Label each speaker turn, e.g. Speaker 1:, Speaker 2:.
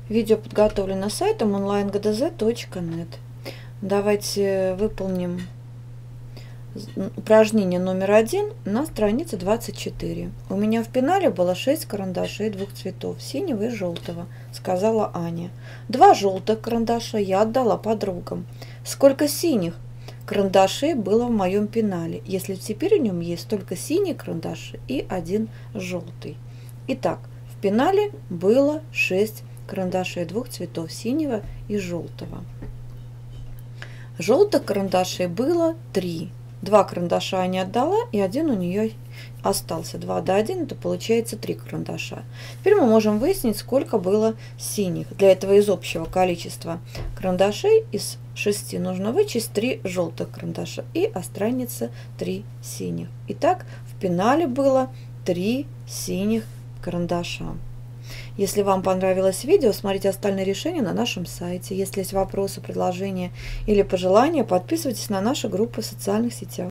Speaker 1: Видео подготовлено сайтом onlinegdz.net. Давайте выполним упражнение номер 1 на странице 24. У меня в пенале было 6 карандашей двух цветов, синего и желтого, сказала Аня. 2 желтых карандаша я отдала подругам. Сколько синих карандашей было в моем пенале, если теперь в нем есть только синие карандаши и 1 желтый? Итак, в пенале было 6 карандашей двух цветов, синего и желтого. Желтых карандашей было 3. 2 карандаша Аня отдала, и 1 у нее остался. 2 до 1, это получается 3 карандаша. Теперь мы можем выяснить, сколько было синих. Для этого из общего количества карандашей из 6 нужно вычесть 3 желтых карандаша, и останется 3 синих. Итак, в пенале было 3 синих карандаша. Если вам понравилось видео, смотрите остальные решения на нашем сайте. Если есть вопросы, предложения или пожелания, подписывайтесь на наши группы в социальных сетях.